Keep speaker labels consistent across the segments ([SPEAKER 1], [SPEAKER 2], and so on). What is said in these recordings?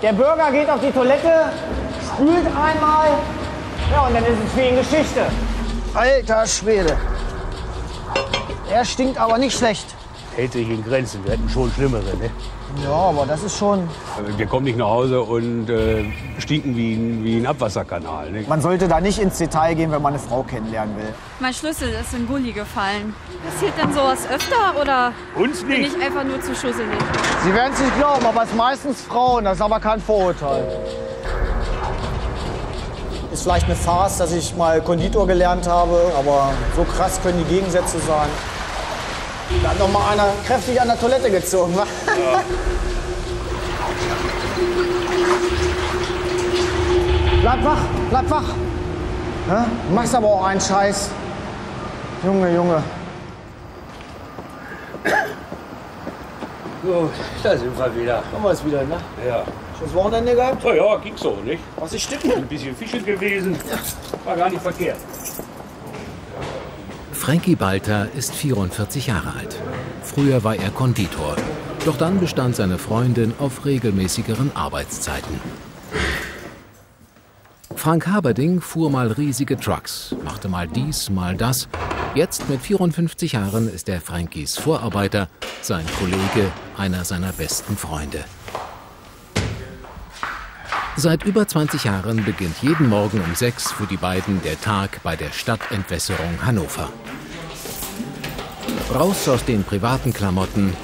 [SPEAKER 1] Der Bürger geht auf die Toilette, spült einmal, ja, und dann ist es für ihn Geschichte. Alter Schwede. Er stinkt aber nicht schlecht.
[SPEAKER 2] Hält sich in Grenzen. Wir hätten schon Schlimmere, ne?
[SPEAKER 1] Ja, aber das ist schon...
[SPEAKER 2] Wir kommen nicht nach Hause und stinken wie ein Abwasserkanal, ne?
[SPEAKER 1] Man sollte da nicht ins Detail gehen, wenn man eine Frau kennenlernen will.
[SPEAKER 3] Mein Schlüssel ist in Gully gefallen. Passiert denn sowas öfter oder
[SPEAKER 2] Uns
[SPEAKER 3] bin
[SPEAKER 2] nicht.
[SPEAKER 3] ich einfach nur zu schusselig?
[SPEAKER 1] Sie werden es nicht glauben, aber es sind meistens Frauen. Das ist aber kein Vorurteil. Ist vielleicht eine Farce, dass ich mal Konditor gelernt habe, aber so krass können die Gegensätze sein. Da hat noch mal einer kräftig an der Toilette gezogen. Wa? Ja. Bleib wach, bleib wach. Ja? Du machst aber auch einen Scheiß. Junge, Junge.
[SPEAKER 2] So, da sind wir wieder.
[SPEAKER 1] Haben wir es wieder, ne?
[SPEAKER 2] Ja.
[SPEAKER 1] Schönes Wochenende gehabt?
[SPEAKER 2] So, ja, ging so, nicht?
[SPEAKER 1] Was ist stippen?
[SPEAKER 2] Ein bisschen Fischen gewesen. War gar nicht verkehrt.
[SPEAKER 4] Frankie Balter ist 44 Jahre alt. Früher war er Konditor. Doch dann bestand seine Freundin auf regelmäßigeren Arbeitszeiten. Frank Haberding fuhr mal riesige Trucks, machte mal dies, mal das. Jetzt mit 54 Jahren ist er Frankies Vorarbeiter, sein Kollege, einer seiner besten Freunde. Seit über 20 Jahren beginnt jeden Morgen um 6 für die beiden der Tag bei der Stadtentwässerung Hannover. Raus aus den privaten Klamotten,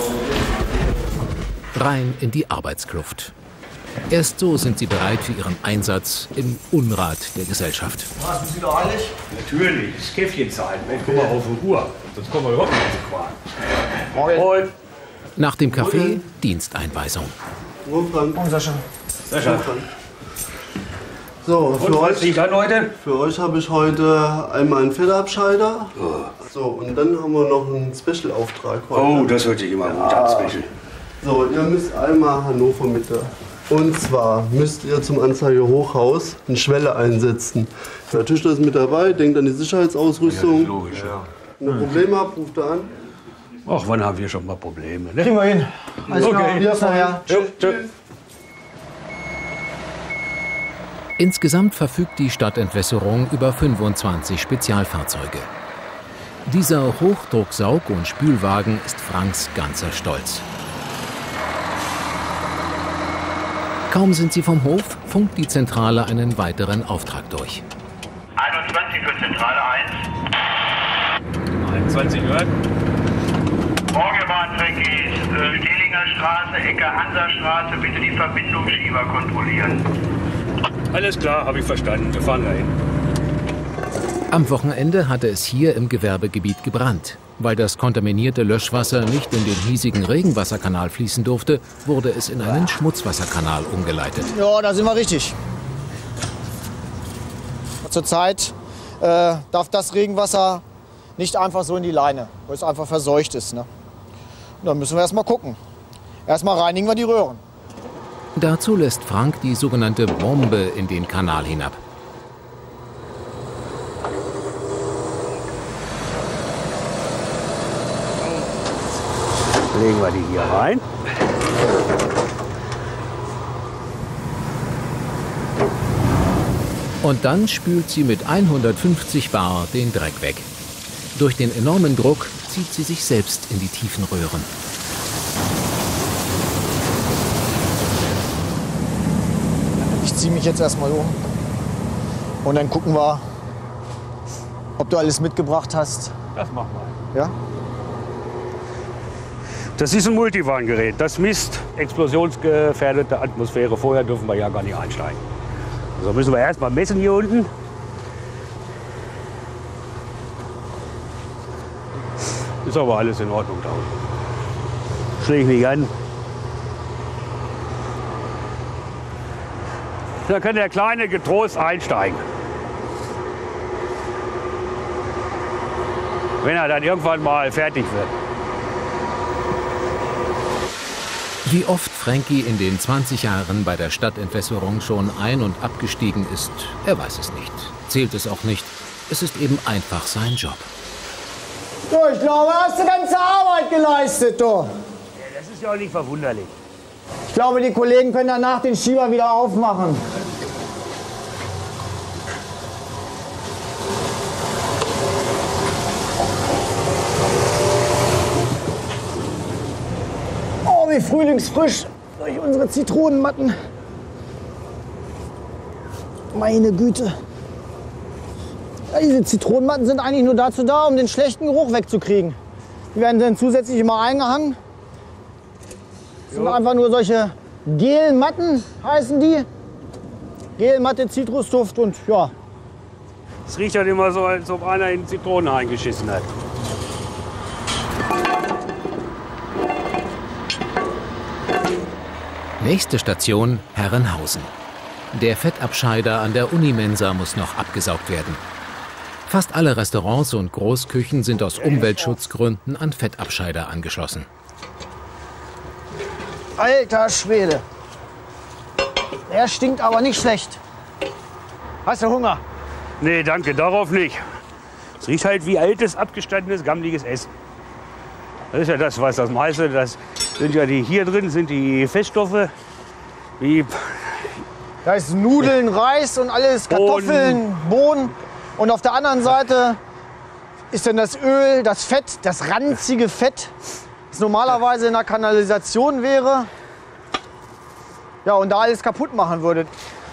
[SPEAKER 4] rein in die Arbeitskluft. Erst so sind sie bereit für ihren Einsatz im Unrat der Gesellschaft.
[SPEAKER 1] Sind Sie doch eilig?
[SPEAKER 2] Natürlich, das Käffchen zahlen. Mensch, guck mal auf die Uhr. Sonst kommen wir überhaupt nicht zu Quark.
[SPEAKER 1] Morgen.
[SPEAKER 2] Und
[SPEAKER 4] Nach dem Kaffee Diensteinweisung.
[SPEAKER 1] Morgen, Sascha.
[SPEAKER 2] Sascha,
[SPEAKER 5] So,
[SPEAKER 2] und was liegt an heute?
[SPEAKER 5] für euch habe ich heute einmal einen Fettabscheider. So, und dann haben wir noch einen Special-Auftrag heute.
[SPEAKER 2] Oh, das hört sich immer gut an, Special.
[SPEAKER 5] So, ihr müsst einmal Hannover Mitte. Und zwar müsst ihr zum Anzeigehochhaus eine Schwelle einsetzen. Der Tischler ist mit dabei, denkt an die Sicherheitsausrüstung.
[SPEAKER 2] Logisch, ja.
[SPEAKER 5] Wenn ihr Probleme habt, ruft er an.
[SPEAKER 2] Ach, wann haben wir schon mal Probleme, ne?
[SPEAKER 1] Kriegen wir hin. Alles klar,
[SPEAKER 2] Okay.
[SPEAKER 1] bis nachher.
[SPEAKER 2] Tschüss.
[SPEAKER 4] Insgesamt verfügt die Stadtentwässerung über 25 Spezialfahrzeuge. Dieser Hochdrucksaug- und Spülwagen ist Franks ganzer Stolz. Kaum sind sie vom Hof, funkt die Zentrale einen weiteren Auftrag durch.
[SPEAKER 6] 21 für Zentrale 1.
[SPEAKER 2] 21 gehört.
[SPEAKER 6] Morgenbahn Frankies, Stehlinger Straße, Ecke Hansastraße, bitte die Verbindungsschieber kontrollieren.
[SPEAKER 2] Alles klar, habe ich verstanden. Wir fahren dahin.
[SPEAKER 4] Am Wochenende hatte es hier im Gewerbegebiet gebrannt. Weil das kontaminierte Löschwasser nicht in den hiesigen Regenwasserkanal fließen durfte, wurde es in einen Schmutzwasserkanal umgeleitet.
[SPEAKER 1] Ja, da sind wir richtig. Zurzeit darf das Regenwasser nicht einfach so in die Leine, weil es einfach verseucht ist. Ne? Und dann müssen wir erst mal gucken. Erstmal reinigen wir die Röhren.
[SPEAKER 4] Dazu lässt Frank die sogenannte Bombe in den Kanal hinab.
[SPEAKER 2] Legen wir die hier rein.
[SPEAKER 4] Und dann spült sie mit 150 Bar den Dreck weg. Durch den enormen Druck zieht sie sich selbst in die tiefen Röhren.
[SPEAKER 1] Ich ziehe mich jetzt erstmal um. Und dann gucken wir, ob du alles mitgebracht hast.
[SPEAKER 2] Das machen wir.
[SPEAKER 1] Ja?
[SPEAKER 2] Das ist ein Multiwarngerät. Das misst explosionsgefährdete Atmosphäre. Vorher dürfen wir ja gar nicht einsteigen. So müssen wir erst mal messen hier unten. Ist aber alles in Ordnung da unten. Schlägt nicht an. Da kann der Kleine getrost einsteigen. Wenn er dann irgendwann mal fertig wird.
[SPEAKER 4] Wie oft Frankie in den 20 Jahren bei der Stadtentwässerung schon ein- und abgestiegen ist, er weiß es nicht. Zählt es auch nicht. Es ist eben einfach sein Job.
[SPEAKER 1] Du, ich glaube, hast du ganze Arbeit geleistet, du.
[SPEAKER 2] Das ist ja auch nicht verwunderlich.
[SPEAKER 1] glaube, die Kollegen können danach den Schieber wieder aufmachen. Oh, wie frühlingsfrisch durch unsere Zitronenmatten. Meine Güte. Ja, diese Zitronenmatten sind eigentlich nur dazu da, um den schlechten Geruch wegzukriegen. Die werden dann zusätzlich immer eingehangen. Das sind einfach nur solche Gelmatten, heißen die. Gelmatte, Zitrusduft und ja.
[SPEAKER 2] Es riecht halt immer so, als ob einer in Zitronen eingeschissen hat.
[SPEAKER 4] Nächste Station Herrenhausen. Der Fettabscheider an der Unimensa muss noch abgesaugt werden. Fast alle Restaurants und Großküchen sind aus Umweltschutzgründen an Fettabscheider angeschlossen.
[SPEAKER 1] Alter Schwede. Der stinkt aber nicht schlecht. Hast du Hunger?
[SPEAKER 2] Nee, danke, darauf nicht. Es riecht halt wie altes, abgestandenes, gammeliges Essen. Das ist ja das, was das meiste, das sind ja die hier drin, sind die Feststoffe, wie
[SPEAKER 1] Da ist Nudeln, Reis und alles, Kartoffeln, Bohnen. Und auf der anderen Seite ist dann das Öl, das Fett, das ranzige Fett, das normalerweise in der Kanalisation wäre. Ja, und da alles kaputt machen würde.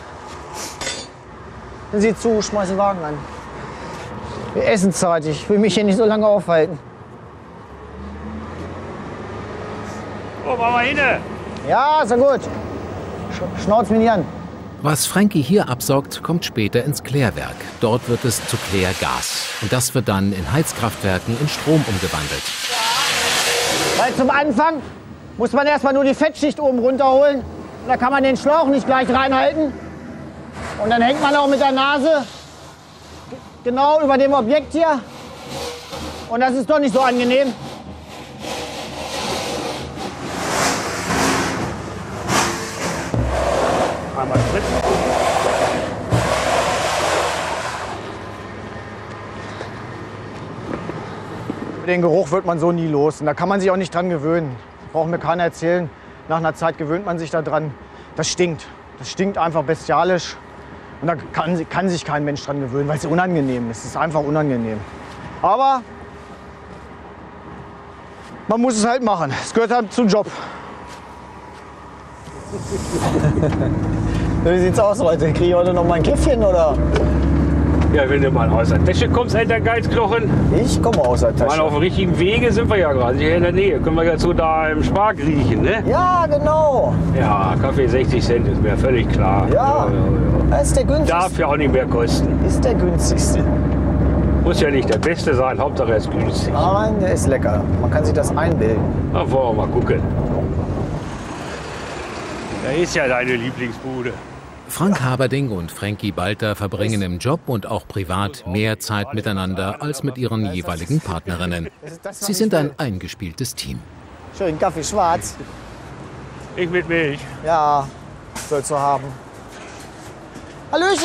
[SPEAKER 1] Dann sieh zu, schmeiß den Wagen an. Wir essen Zeit, ich will mich hier nicht so lange aufhalten.
[SPEAKER 2] oh, mach mal hinne.
[SPEAKER 1] Ja, ist ja gut. Schnauz mich nicht an.
[SPEAKER 4] Was Frankie hier absaugt, kommt später ins Klärwerk. Dort wird es zu Klärgas. Und das wird dann in Heizkraftwerken in Strom umgewandelt.
[SPEAKER 1] Weil zum Anfang muss man erstmal nur die Fettschicht oben runterholen. Da kann man den Schlauch nicht gleich reinhalten. Und dann hängt man auch mit der Nase genau über dem Objekt hier. Und das ist doch nicht so angenehm.
[SPEAKER 2] Einmal Sprit.
[SPEAKER 1] Den Geruch wird man so nie los. Und da kann man sich auch nicht dran gewöhnen. Braucht mir keiner erzählen. Nach einer Zeit gewöhnt man sich da dran. Das stinkt. Das stinkt einfach bestialisch. Und da kann sich kein Mensch dran gewöhnen, weil es unangenehm ist. Es ist einfach unangenehm. Aber man muss es halt machen. Es gehört halt zum Job. Wie sieht's aus heute? Kriege ich heute noch mal ein Käffchen oder?
[SPEAKER 2] Ja, wenn du mal aus der Tasche kommst, alter Geizknochen.
[SPEAKER 1] Ich komme aus der
[SPEAKER 2] Mal
[SPEAKER 1] Tasche.
[SPEAKER 2] auf dem richtigen Wege sind wir ja gerade. Hier in der Nähe. Können wir jetzt so da im Spark riechen, ne?
[SPEAKER 1] Ja, genau.
[SPEAKER 2] Ja, Kaffee 60 Cent ist mir völlig klar.
[SPEAKER 1] Ja. Das ist der günstigste.
[SPEAKER 2] Darf ja auch nicht mehr kosten.
[SPEAKER 1] Ist der günstigste.
[SPEAKER 2] Muss ja nicht der Beste sein, Hauptsache er ist günstig.
[SPEAKER 1] Nein, der ist lecker. Man kann sich das einbilden.
[SPEAKER 2] Na, wollen wir mal gucken. Da ist ja deine Lieblingsbude.
[SPEAKER 4] Frank Haberding und Frankie Balter verbringen im Job und auch privat mehr Zeit miteinander als mit ihren jeweiligen Partnerinnen. Sie sind ein eingespieltes Team.
[SPEAKER 1] Schön Kaffee schwarz.
[SPEAKER 2] Ich mit Milch.
[SPEAKER 1] Ja, sollst du haben. Hallöchen.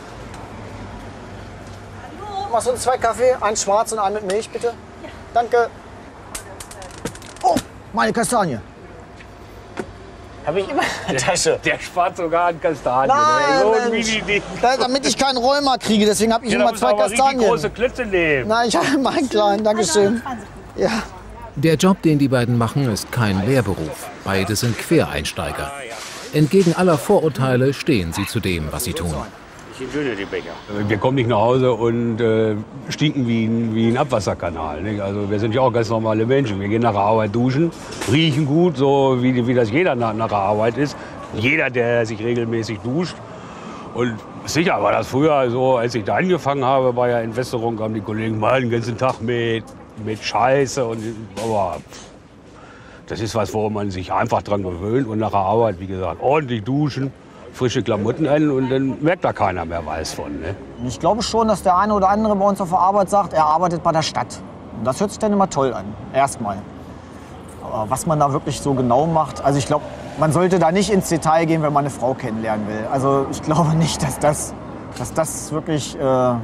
[SPEAKER 1] Hallo. Machst du uns 2 Kaffee? Einen schwarz und einen mit Milch, bitte? Ja. Danke. Oh, meine Kastanie. Habe ich immer in der Tasche.
[SPEAKER 2] Der spart sogar an Kastanien.
[SPEAKER 1] Nein,
[SPEAKER 2] So ein
[SPEAKER 1] Mensch.
[SPEAKER 2] Mini-Ding.
[SPEAKER 1] Damit ich keinen Rheuma kriege, deswegen habe ich
[SPEAKER 2] Ja,
[SPEAKER 1] immer
[SPEAKER 2] da musst du
[SPEAKER 1] 2
[SPEAKER 2] aber richtig
[SPEAKER 1] Kastanien.
[SPEAKER 2] große Klötze nehmen.
[SPEAKER 1] Nein, ich habe meinen kleinen. Dankeschön. Ja.
[SPEAKER 4] Der Job, den die beiden machen, ist kein Lehrberuf. Beide sind Quereinsteiger. Entgegen aller Vorurteile stehen sie zu dem, was sie tun.
[SPEAKER 2] Ich entschuldige die Becher. Wir kommen nicht nach Hause und stinken wie ein Abwasserkanal. Nicht? Also wir sind ja auch ganz normale Menschen. Wir gehen nach der Arbeit duschen, riechen gut, so wie das jeder nach der Arbeit ist. Jeder, der sich regelmäßig duscht. Und sicher war das früher so, als ich da angefangen habe bei der Entwässerung, haben die Kollegen mal den ganzen Tag mit Scheiße. Aber das ist was, worum man sich einfach dran gewöhnt. Und nach der Arbeit, wie gesagt, ordentlich duschen, frische Klamotten an und dann merkt da keiner mehr was von. Ne?
[SPEAKER 1] Ich glaube schon, dass der eine oder andere bei uns auf der Arbeit sagt, er arbeitet bei der Stadt. Und das hört sich dann immer toll an, erstmal. Aber was man da wirklich so genau macht, also ich glaube, man sollte da nicht ins Detail gehen, wenn man eine Frau kennenlernen will. Also ich glaube nicht, dass das wirklich ja,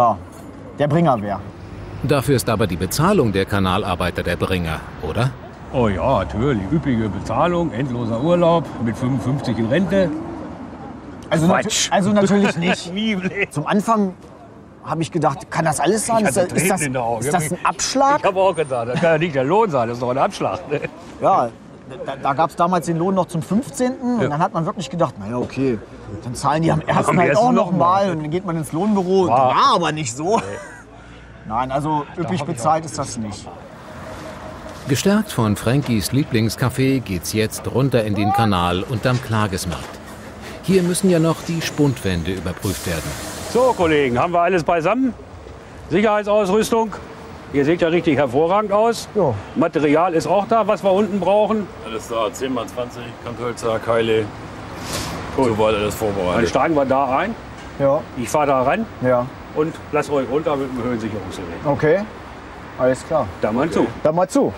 [SPEAKER 1] der Bringer wäre.
[SPEAKER 4] Dafür ist aber die Bezahlung der Kanalarbeiter der Bringer, oder?
[SPEAKER 2] Oh ja, natürlich. Üppige Bezahlung, endloser Urlaub, mit 55 in Rente.
[SPEAKER 1] Also, also natürlich nicht.
[SPEAKER 2] Nie im Leben.
[SPEAKER 1] Zum Anfang habe ich gedacht, kann das alles sein? Ist das ein Abschlag?
[SPEAKER 2] Ich habe auch gedacht, das kann ja nicht der Lohn sein, das ist doch ein Abschlag. Ne?
[SPEAKER 1] Ja, da gab es damals den Lohn noch zum 15. Und dann hat man wirklich gedacht, naja, okay, dann zahlen die am ersten halt auch noch mal und dann geht man ins Lohnbüro. War aber nicht so. Nee. Nein, also üppig bezahlt ist das nicht.
[SPEAKER 4] Gestärkt von Frankies Lieblingscafé geht's jetzt runter in den Kanal unterm Klagesmarkt. Hier müssen ja noch die Spundwände überprüft werden.
[SPEAKER 2] So, Kollegen, haben wir alles beisammen? Sicherheitsausrüstung. Ihr seht ja richtig hervorragend aus.
[SPEAKER 1] Ja.
[SPEAKER 2] Material ist auch da, was wir unten brauchen.
[SPEAKER 7] Alles da, 10x20, Kanthölzer, Keile. So weiter, alles
[SPEAKER 2] Dann
[SPEAKER 7] vorbereitet.
[SPEAKER 2] steigen wir da ein.
[SPEAKER 1] Ja.
[SPEAKER 2] Ich fahre da ran
[SPEAKER 1] Ja.
[SPEAKER 2] und lasst euch runter mit dem Höhensicherungsgerät.
[SPEAKER 1] Okay. Alles klar.
[SPEAKER 2] Da mal zu.
[SPEAKER 1] Dann mal zu.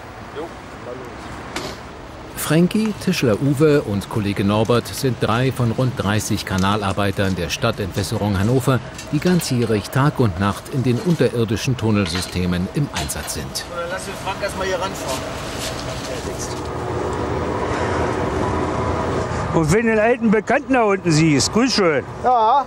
[SPEAKER 4] Frankie, Tischler Uwe und Kollege Norbert sind 3 von rund 30 Kanalarbeitern der Stadtentwässerung Hannover, die ganzjährig Tag und Nacht in den unterirdischen Tunnelsystemen im Einsatz sind.
[SPEAKER 1] Dann lass den Frank erst mal hier ranfahren.
[SPEAKER 2] Und wenn du den alten Bekannten da unten siehst, grüß schön.
[SPEAKER 1] Ja.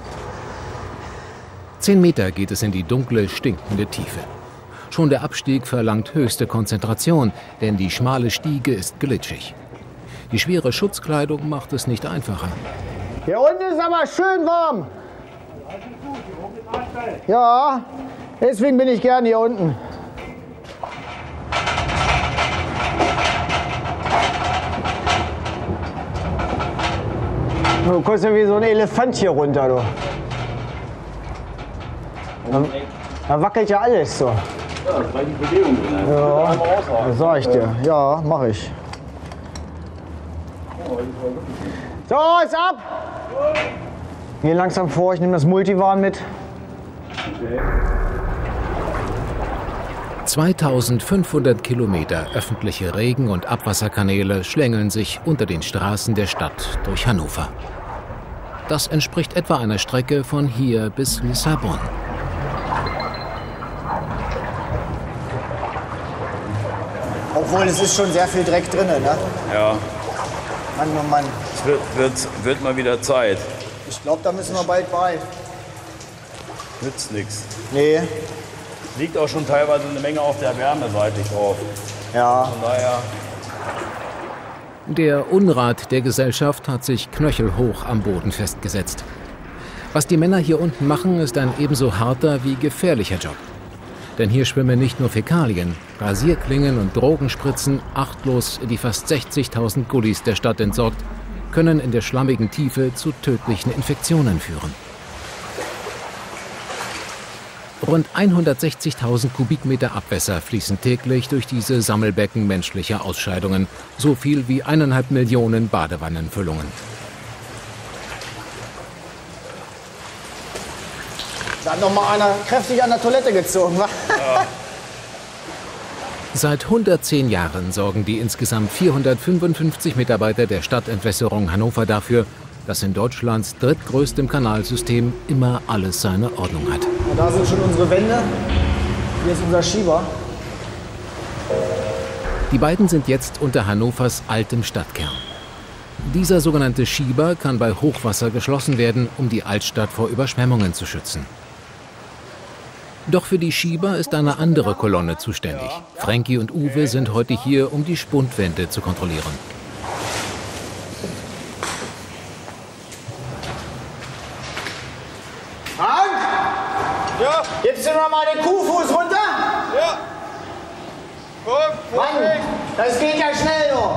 [SPEAKER 4] 10 Meter geht es in die dunkle, stinkende Tiefe. Schon der Abstieg verlangt höchste Konzentration, denn die schmale Stiege ist glitschig. Die schwere Schutzkleidung macht es nicht einfacher.
[SPEAKER 1] Hier unten ist aber schön warm. Ja, deswegen bin ich gern hier unten. Du kommst ja wie so ein Elefant hier runter, du. Da wackelt ja alles so.
[SPEAKER 7] Ja, das war die Bewegung drin.
[SPEAKER 1] Ja, das sag ich dir. Ja, mach ich. So, ist ab! Geh langsam vor, ich nehme das Multivan mit.
[SPEAKER 4] 2500 Kilometer öffentliche Regen- und Abwasserkanäle schlängeln sich unter den Straßen der Stadt durch Hannover. Das entspricht etwa einer Strecke von hier bis Lissabon.
[SPEAKER 1] Obwohl, es ist schon sehr viel Dreck drin, ne?
[SPEAKER 7] Ja,
[SPEAKER 1] Mann, oh Mann.
[SPEAKER 7] es wird mal wieder Zeit.
[SPEAKER 1] Ich glaube, da müssen wir bald bei.
[SPEAKER 7] Nützt nichts.
[SPEAKER 1] Nee,
[SPEAKER 7] Liegt auch schon teilweise eine Menge auf der Wärme seitlich drauf.
[SPEAKER 1] ja.
[SPEAKER 7] Von daher,
[SPEAKER 4] Der Unrat der Gesellschaft hat sich knöchelhoch am Boden festgesetzt. Was die Männer hier unten machen, ist ein ebenso harter wie gefährlicher Job. Denn hier schwimmen nicht nur Fäkalien, Rasierklingen und Drogenspritzen achtlos in die fast 60.000 Gullis der Stadt entsorgt, können in der schlammigen Tiefe zu tödlichen Infektionen führen. Rund 160.000 Kubikmeter Abwässer fließen täglich durch diese Sammelbecken menschlicher Ausscheidungen, so viel wie 1,5 Millionen Badewannenfüllungen.
[SPEAKER 1] Da hat noch mal einer kräftig an der Toilette gezogen, wa? Ja.
[SPEAKER 4] Seit 110 Jahren sorgen die insgesamt 455 Mitarbeiter der Stadtentwässerung Hannover dafür, dass in Deutschlands drittgrößtem Kanalsystem immer alles seine Ordnung hat.
[SPEAKER 1] Und da sind schon unsere Wände. Hier ist unser Schieber.
[SPEAKER 4] Die beiden sind jetzt unter Hannovers altem Stadtkern. Dieser sogenannte Schieber kann bei Hochwasser geschlossen werden, um die Altstadt vor Überschwemmungen zu schützen. Doch für die Schieber ist eine andere Kolonne zuständig. Frankie und Uwe sind heute hier, um die Spundwände zu kontrollieren.
[SPEAKER 1] Frank? Ja? Gibst du noch mal den Kuhfuß runter?
[SPEAKER 8] Ja. Guck,
[SPEAKER 1] Mann, das geht ja schnell noch.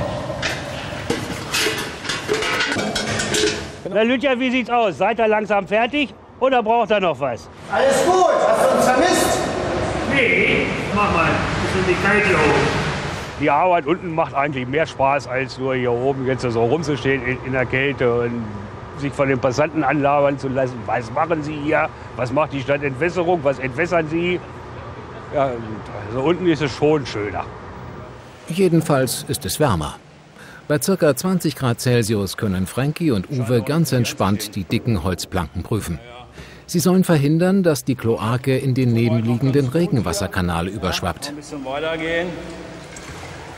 [SPEAKER 2] Na Lütja, wie sieht's aus? Seid ihr langsam fertig oder braucht ihr noch was?
[SPEAKER 1] Alles gut, hast du uns vermisst?
[SPEAKER 2] Nee, mach mal. Bisschen die Kalt hier oben. Die Arbeit unten macht eigentlich mehr Spaß, als nur hier oben jetzt so rumzustehen in der Kälte und sich von den Passanten anlabern zu lassen. Was machen Sie hier? Was macht die Stadtentwässerung? Was entwässern Sie? Ja, also unten ist es schon schöner.
[SPEAKER 4] Jedenfalls ist es wärmer. Bei ca. 20 Grad Celsius können Frankie und Uwe ganz entspannt die dicken Holzplanken prüfen. Sie sollen verhindern, dass die Kloake in den nebenliegenden Regenwasserkanal überschwappt.
[SPEAKER 7] ein bisschen weitergehen.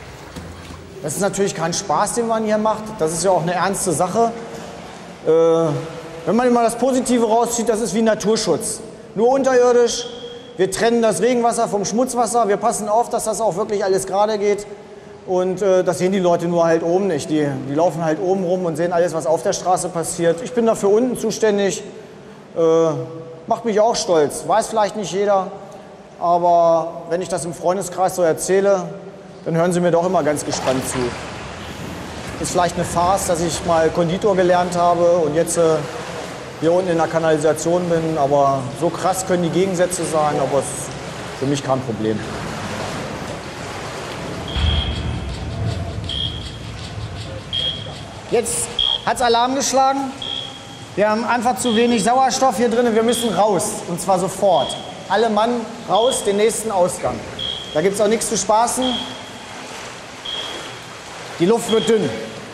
[SPEAKER 1] Das ist natürlich kein Spaß, den man hier macht. Das ist ja auch eine ernste Sache. Wenn man immer das Positive rauszieht, das ist wie Naturschutz. Nur unterirdisch. Wir trennen das Regenwasser vom Schmutzwasser. Wir passen auf, dass das auch wirklich alles gerade geht. Und das sehen die Leute nur halt oben nicht. Die laufen halt oben rum und sehen alles, was auf der Straße passiert. Ich bin da für unten zuständig. Macht mich auch stolz. Weiß vielleicht nicht jeder. Aber wenn ich das im Freundeskreis so erzähle, dann hören sie mir doch immer ganz gespannt zu. Ist vielleicht eine Farce, dass ich mal Konditor gelernt habe und jetzt hier unten in der Kanalisation bin. Aber so krass können die Gegensätze sein, aber es ist für mich kein Problem. Jetzt hat es Alarm geschlagen. Wir haben einfach zu wenig Sauerstoff hier drin. Wir müssen raus, und zwar sofort. Alle Mann raus, den nächsten Ausgang. Da gibt es auch nichts zu spaßen. Die Luft wird dünn.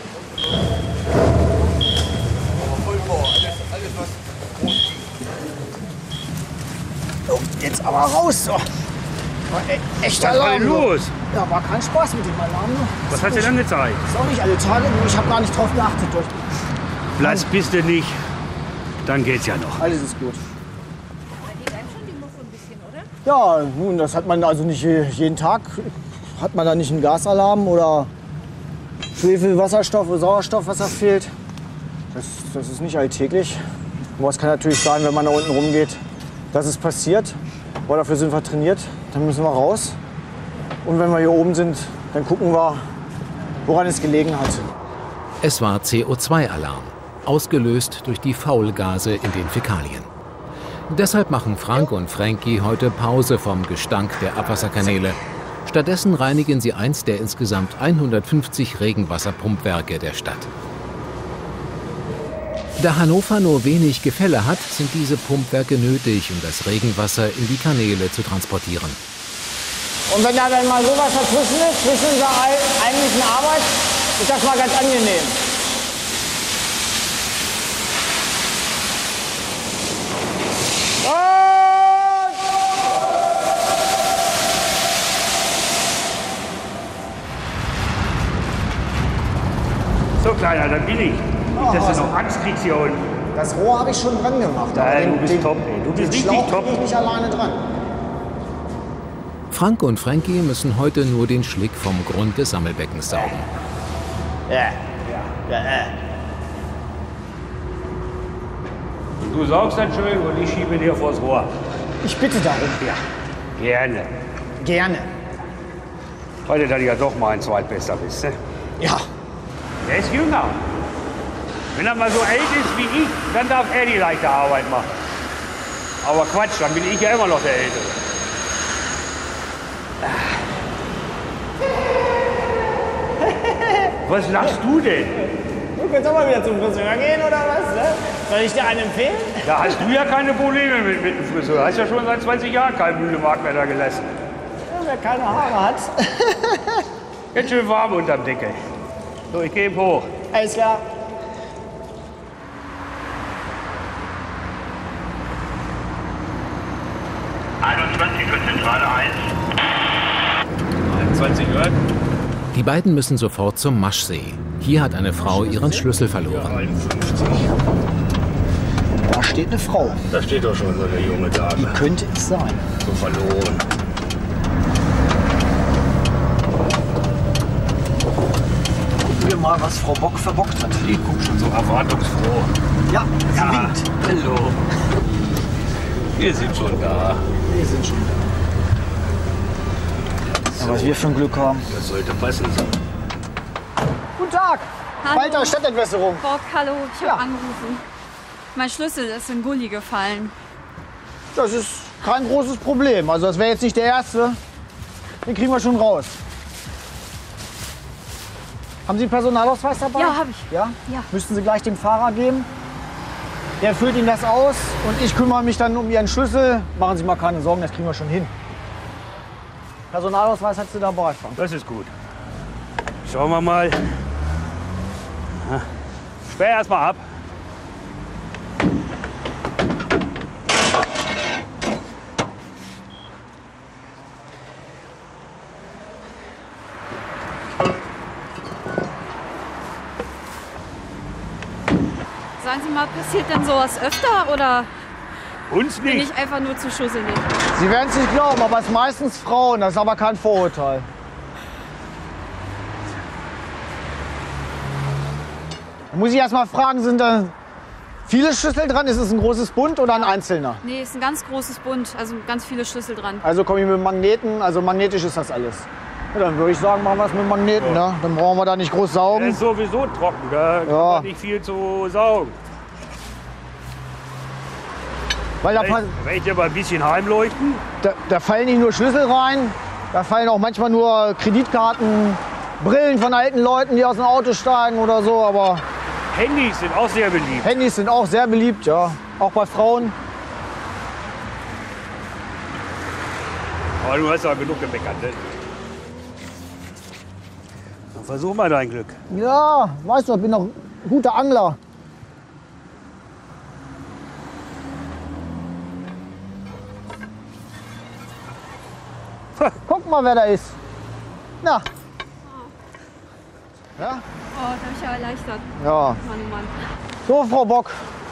[SPEAKER 1] Oh, jetzt aber raus. So. Echter Alarm.
[SPEAKER 2] Was war denn los?
[SPEAKER 1] Ja, war kein Spaß mit dem Alarm.
[SPEAKER 2] Was hat dir dann gezeigt?
[SPEAKER 1] Ist auch nicht alle Tage. Ich habe gar nicht drauf geachtet.
[SPEAKER 2] Platz bist du nicht, dann geht's ja noch.
[SPEAKER 1] Alles ist gut. Ja, nun, das hat man also nicht jeden Tag. Hat man da nicht einen Gasalarm oder Schwefel, Wasserstoff oder Sauerstoff, was da fehlt? Das ist nicht alltäglich. Aber es kann natürlich sein, wenn man da unten rumgeht, dass es passiert. Aber dafür sind wir trainiert. Dann müssen wir raus. Und wenn wir hier oben sind, dann gucken wir, woran es gelegen hat.
[SPEAKER 4] Es war CO2-Alarm, ausgelöst durch die Faulgase in den Fäkalien. Deshalb machen Frank und Frankie heute Pause vom Gestank der Abwasserkanäle. Stattdessen reinigen sie eins der insgesamt 150 Regenwasserpumpwerke der Stadt. Da Hannover nur wenig Gefälle hat, sind diese Pumpwerke nötig, um das Regenwasser in die Kanäle zu transportieren.
[SPEAKER 1] Und wenn da dann mal sowas dazwischen ist, zwischen unserer eigentlichen Arbeit, ist das mal ganz angenehm.
[SPEAKER 2] So, Kleiner, dann bin ich. Nicht, dass du noch Angst kriegst hier unten.
[SPEAKER 1] Das Rohr habe ich schon dran gemacht.
[SPEAKER 2] Nein, du bist top, ey. Du bist richtig
[SPEAKER 1] Schlauch
[SPEAKER 2] top.
[SPEAKER 1] bin ich nicht alleine dran.
[SPEAKER 4] Frank und Frankie müssen heute nur den Schlick vom Grund des Sammelbeckens saugen.
[SPEAKER 2] Und du saugst dann schön und ich schiebe dir vors Rohr.
[SPEAKER 1] Ich bitte darum.
[SPEAKER 2] Ja, gerne.
[SPEAKER 1] Gerne.
[SPEAKER 2] Heute, dass du ja doch mal ein Zweitbester bist, ne?
[SPEAKER 1] Ja.
[SPEAKER 2] Der ist jünger. Wenn er mal so alt ist wie ich, dann darf er die leichte Arbeit machen. Aber Quatsch, dann bin ich ja immer noch der Ältere. Was lachst du denn?
[SPEAKER 1] Du kannst auch mal wieder zum Friseur gehen oder was? Ne? Soll ich dir einen empfehlen?
[SPEAKER 2] Da hast du ja keine Probleme mit dem Friseur. Hast ja schon seit 20 Jahren keinen Mühlemark mehr da gelassen.
[SPEAKER 1] Ja, wer keine Haare hat.
[SPEAKER 2] Ganz schön warm unterm Deckel. So, ich gehe hoch.
[SPEAKER 1] Alles klar.
[SPEAKER 6] für Zentrale 1.
[SPEAKER 7] 21 Uhr.
[SPEAKER 4] Die beiden müssen sofort zum Maschsee. Hier hat eine Frau ihren Schlüssel verloren.
[SPEAKER 1] Da steht eine Frau.
[SPEAKER 7] Da steht doch schon so eine junge Dame.
[SPEAKER 1] Könnte es sein.
[SPEAKER 7] So verloren.
[SPEAKER 1] Gucken wir mal, was Frau Bock verbockt hat.
[SPEAKER 7] Die guckt schon so erwartungsfroh.
[SPEAKER 1] Ja, sie winkt.
[SPEAKER 7] Hallo. Wir sind schon da.
[SPEAKER 1] Wir sind schon da. Ja, was wir für ein Glück haben.
[SPEAKER 7] Das sollte passen sein.
[SPEAKER 1] Guten Tag.
[SPEAKER 3] Hallo.
[SPEAKER 1] Walter, Stadtentwässerung.
[SPEAKER 3] Bock, hallo, ich habe
[SPEAKER 1] Ja.
[SPEAKER 3] angerufen. Mein Schlüssel ist in Gully gefallen.
[SPEAKER 1] Das ist kein großes Problem. Also das wäre jetzt nicht der erste. Den kriegen wir schon raus. Haben Sie einen Personalausweis dabei?
[SPEAKER 3] Ja, habe ich.
[SPEAKER 1] Ja?
[SPEAKER 3] Ja.
[SPEAKER 1] Müssten Sie gleich dem Fahrer geben. Der füllt Ihnen das aus und ich kümmere mich dann um Ihren Schlüssel. Machen Sie mal keine Sorgen, das kriegen wir schon hin. Personalausweis hat Sie dabei, Frank.
[SPEAKER 2] Das ist gut. Schauen wir mal. Sperr erst mal ab.
[SPEAKER 3] Sagen Sie mal, passiert denn sowas öfter oder
[SPEAKER 2] Uns
[SPEAKER 3] bin
[SPEAKER 2] nicht.
[SPEAKER 3] ich einfach nur zu schusselig?
[SPEAKER 1] Sie werden es nicht glauben, aber es ist meistens Frauen. Das ist aber kein Vorurteil. Da muss ich erst mal fragen, sind da viele Schlüssel dran? Ist es ein großes Bund oder ein einzelner?
[SPEAKER 3] Nee, ist ein ganz großes Bund, also ganz viele Schlüssel dran.
[SPEAKER 1] Also komme ich mit Magneten, also magnetisch ist das alles. Ja, dann würde ich sagen, machen wir es mit Magneten. Ne? Dann brauchen wir da nicht groß
[SPEAKER 2] Der
[SPEAKER 1] saugen.
[SPEAKER 2] ist sowieso trocken, da kann man nicht viel zu saugen.
[SPEAKER 1] Weil da,
[SPEAKER 2] Vielleicht aber ein bisschen heimleuchten.
[SPEAKER 1] da fallen nicht nur Schlüssel rein, da fallen auch manchmal nur Kreditkarten, Brillen von alten Leuten, die aus dem Auto steigen oder so. Aber
[SPEAKER 2] Handys sind auch sehr beliebt.
[SPEAKER 1] Handys sind auch sehr beliebt, ja. Auch bei Frauen.
[SPEAKER 2] Aber du hast ja genug gemeckert, ne? Dann versuch mal dein Glück.
[SPEAKER 1] Ja, weißt du, ich bin noch ein guter Angler. Guck mal, wer da ist. Na. Ja?
[SPEAKER 3] Oh, da bin ich ja erleichtert.
[SPEAKER 1] Ja.
[SPEAKER 3] Mann, oh Mann.
[SPEAKER 1] So, Frau Bock.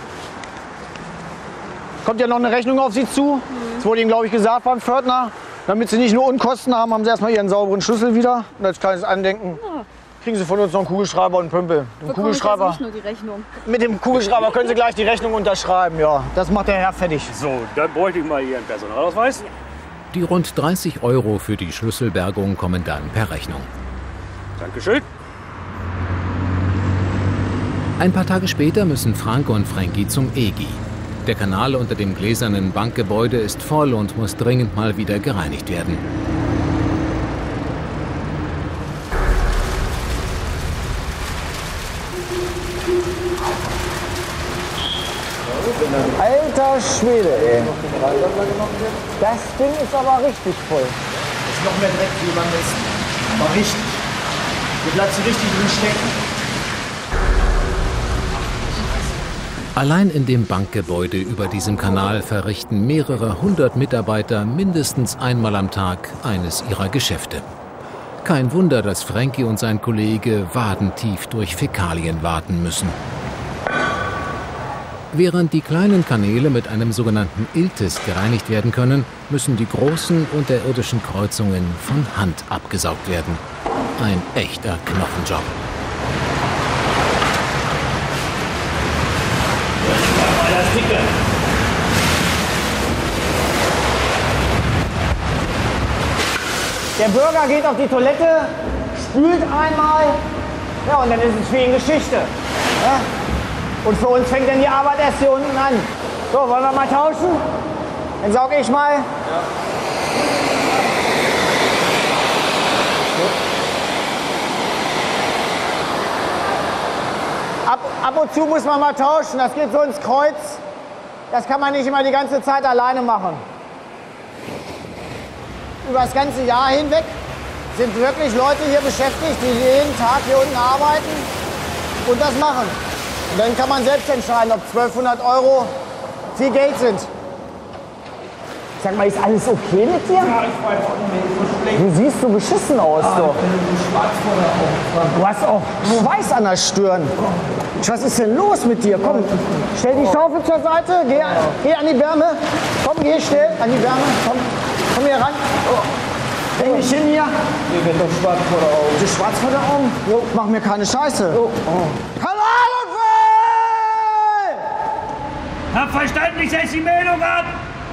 [SPEAKER 1] Kommt ja noch eine Rechnung auf Sie zu. Das wurde Ihnen, glaube ich, gesagt beim Pförtner. Damit Sie nicht nur Unkosten haben, haben Sie erstmal Ihren sauberen Schlüssel wieder. Und als kleines Andenken kriegen Sie von uns noch einen Kugelschreiber und einen Pümpel.
[SPEAKER 3] Bekomme ich jetzt nicht nur die Rechnung.
[SPEAKER 1] Mit dem Kugelschreiber können Sie gleich die Rechnung unterschreiben. Ja, das macht der Herr fertig.
[SPEAKER 2] So, dann bräuchte ich mal Ihren Personalausweis.
[SPEAKER 4] Die rund 30 € für die Schlüsselbergung kommen dann per Rechnung.
[SPEAKER 2] Dankeschön.
[SPEAKER 4] Ein paar Tage später müssen Frank und Frankie zum EGI. Der Kanal unter dem gläsernen Bankgebäude ist voll und muss dringend mal wieder gereinigt werden.
[SPEAKER 1] Alter Schwede, ey. Das Ding ist aber richtig voll.
[SPEAKER 9] Das ist noch mehr Dreck, wie man ist. Aber richtig. Hier bleibt sie richtig drin stecken.
[SPEAKER 4] Allein in dem Bankgebäude über diesem Kanal verrichten mehrere hundert Mitarbeiter mindestens einmal am Tag eines ihrer Geschäfte. Kein Wunder, dass Frankie und sein Kollege wadentief durch Fäkalien warten müssen. Während die kleinen Kanäle mit einem sogenannten Iltis gereinigt werden können, müssen die großen unterirdischen Kreuzungen von Hand abgesaugt werden. Ein echter Knochenjob.
[SPEAKER 1] Der Bürger geht auf die Toilette, spült einmal, ja, und dann ist es für ihn Geschichte. Ja? Und für uns fängt dann die Arbeit erst hier unten an. So, wollen wir mal tauschen? Dann sauge ich mal. Ja. Ab und zu muss man mal tauschen, das geht so ins Kreuz. Das kann man nicht immer die ganze Zeit alleine machen. Über das ganze Jahr hinweg sind wirklich Leute hier beschäftigt, die jeden Tag hier unten arbeiten und das machen. Und dann kann man selbst entscheiden, ob 1200 € viel Geld sind. Sag mal, ist alles okay mit dir?
[SPEAKER 9] Ja, ich weiß auch nicht, so schlecht.
[SPEAKER 1] Du siehst so beschissen aus, doch.
[SPEAKER 9] Ich bin schwarz vor der Augen.
[SPEAKER 1] Du hast auch Schweiß an der Stirn. Was ist denn los mit dir? Komm, stell die Schaufel zur Seite, geh an die Wärme. Komm, geh schnell an die Wärme. Komm hier ran. Häng dich hin hier.
[SPEAKER 9] Ich bin doch schwarz vor der Augen.
[SPEAKER 1] Du bist schwarz vor der Augen? Jo, mach mir keine Scheiße. Oh. Kanalunfall!
[SPEAKER 2] Hab verstanden, ich setze die Meldung ab.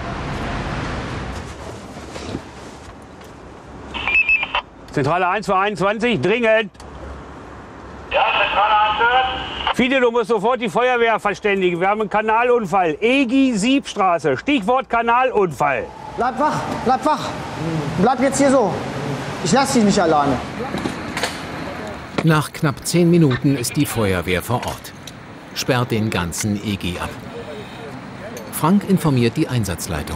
[SPEAKER 2] Zentrale 121, dringend.
[SPEAKER 6] Ja, Zentrale 1.
[SPEAKER 2] Fide, du musst sofort die Feuerwehr verständigen. Wir haben einen Kanalunfall. EGI Siebstraße. Stichwort Kanalunfall.
[SPEAKER 1] Bleib wach, bleib wach. Bleib jetzt hier so. Ich lass dich nicht alleine.
[SPEAKER 4] Nach knapp 10 Minuten ist die Feuerwehr vor Ort. Sperrt den ganzen EGI ab. Frank informiert die Einsatzleitung.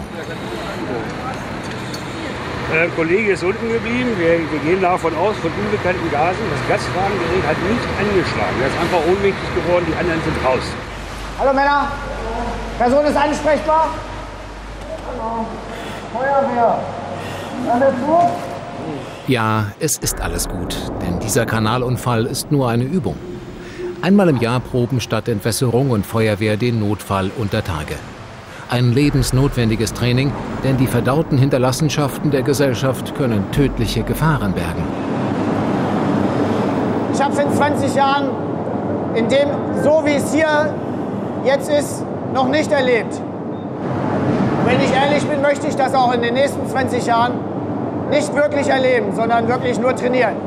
[SPEAKER 2] Der Kollege ist unten geblieben. Wir gehen davon aus, von unbekannten Gasen. Das Gaswagengerät hat nicht angeschlagen. Er ist einfach ohnmächtig geworden. Die anderen sind raus.
[SPEAKER 1] Hallo Männer. Person ist ansprechbar. Hallo. Feuerwehr. Alles gut?
[SPEAKER 4] Ja, es ist alles gut, denn dieser Kanalunfall ist nur eine Übung. Einmal im Jahr proben Stadtentwässerung und Feuerwehr den Notfall unter Tage. Ein lebensnotwendiges Training, denn die verdauten Hinterlassenschaften der Gesellschaft können tödliche Gefahren bergen.
[SPEAKER 1] Ich habe es in 20 Jahren, in dem, so wie es hier jetzt ist, noch nicht erlebt. Wenn ich ehrlich bin, möchte ich das auch in den nächsten 20 Jahren nicht wirklich erleben, sondern wirklich nur trainieren.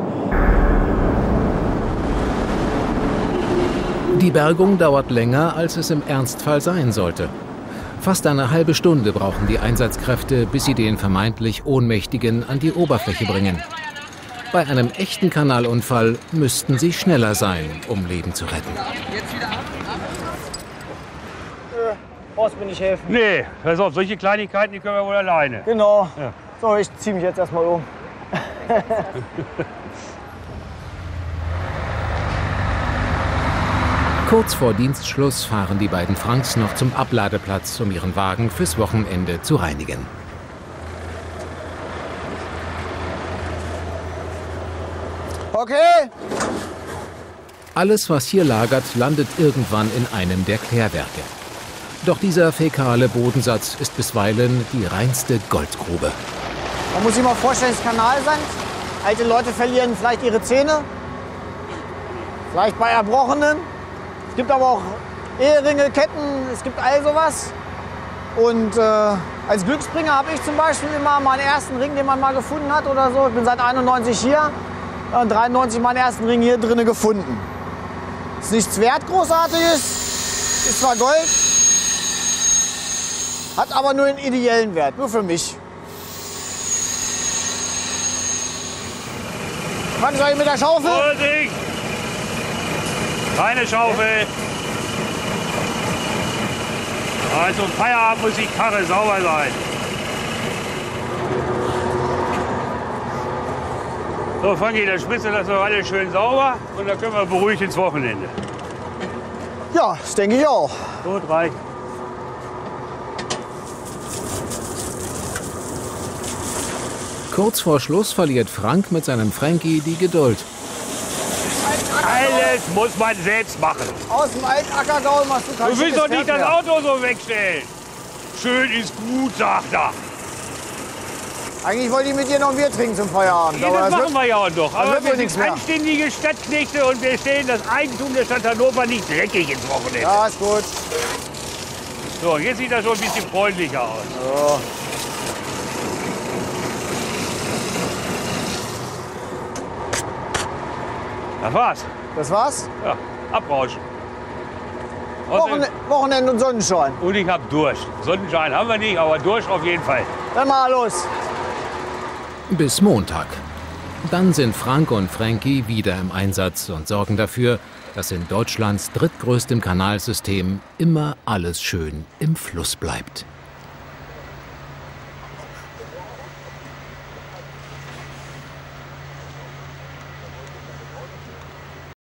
[SPEAKER 4] Die Bergung dauert länger, als es im Ernstfall sein sollte. Fast eine halbe Stunde brauchen die Einsatzkräfte, bis sie den vermeintlich Ohnmächtigen an die Oberfläche bringen. Bei einem echten Kanalunfall müssten sie schneller sein, um Leben zu retten.
[SPEAKER 1] Brauchst mir nicht helfen.
[SPEAKER 2] Nee, pass auf, solche Kleinigkeiten, die können wir wohl alleine.
[SPEAKER 1] Genau.
[SPEAKER 2] Ja.
[SPEAKER 1] So, ich ziehe mich jetzt erstmal um.
[SPEAKER 4] Kurz vor Dienstschluss fahren die beiden Franks noch zum Abladeplatz, um ihren Wagen fürs Wochenende zu reinigen.
[SPEAKER 1] Okay.
[SPEAKER 4] Alles, was hier lagert, landet irgendwann in einem der Klärwerke. Doch dieser fäkale Bodensatz ist bisweilen die reinste Goldgrube.
[SPEAKER 1] Man muss sich mal vorstellen, es ist Kanalsand. Alte Leute verlieren vielleicht ihre Zähne. Vielleicht bei Erbrochenen. Es gibt aber auch Eheringe, Ketten, es gibt all sowas. Und als Glücksbringer habe ich zum Beispiel immer meinen ersten Ring, den man mal gefunden hat oder so. Ich bin seit 91 hier und 93 meinen ersten Ring hier drinnen gefunden. Ist nichts wert Großartiges, ist zwar Gold, hat aber nur einen ideellen Wert, nur für mich. Was soll ich mit der Schaufel?
[SPEAKER 2] Vorsicht! Keine Schaufel. Also Feierabend muss die Karre sauber sein. So, Frankie, dann spritzt du das noch alles schön sauber und dann können wir beruhigt ins Wochenende.
[SPEAKER 1] Ja, das denke ich auch.
[SPEAKER 2] Gut, reicht.
[SPEAKER 4] Kurz vor Schluss verliert Frank mit seinem Frankie die Geduld.
[SPEAKER 2] Alles muss man selbst machen.
[SPEAKER 1] Aus dem alten Ackergaul machst du kein
[SPEAKER 2] Du willst doch nicht das
[SPEAKER 1] mehr.
[SPEAKER 2] Auto so wegstellen. Schön ist gut, sagt er.
[SPEAKER 1] Eigentlich wollte ich mit dir noch ein Bier trinken zum Feierabend.
[SPEAKER 2] Ja, das machen wir ja auch noch. Aber
[SPEAKER 1] wird wohl
[SPEAKER 2] wir
[SPEAKER 1] nichts
[SPEAKER 2] sind
[SPEAKER 1] mehr.
[SPEAKER 2] anständige Stadtknechte und wir stellen das Eigentum der Stadt Hannover nicht dreckig ins Wochenende.
[SPEAKER 1] Ja, ist gut.
[SPEAKER 2] So, jetzt sieht das schon ein bisschen freundlicher aus.
[SPEAKER 1] So.
[SPEAKER 2] Das war's.
[SPEAKER 1] Das war's?
[SPEAKER 2] Ja, abrauschen.
[SPEAKER 1] Wochenende und Sonnenschein.
[SPEAKER 2] Und ich hab Durst. Sonnenschein haben wir nicht, aber Durst auf jeden Fall.
[SPEAKER 1] Dann mal los.
[SPEAKER 4] Bis Montag. Dann sind Frank und Frankie wieder im Einsatz und sorgen dafür, dass in Deutschlands drittgrößtem Kanalsystem immer alles schön im Fluss bleibt.